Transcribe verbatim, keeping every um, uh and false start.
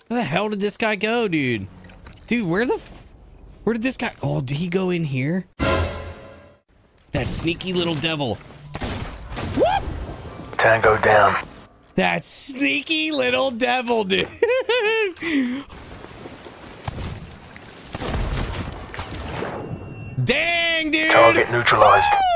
Where the hell did this guy go, dude? Dude, where the... Where did this guy... Oh, did he go in here? That sneaky little devil. Whoop! Tango down. That sneaky little devil, dude. Dang, dude. Target neutralized.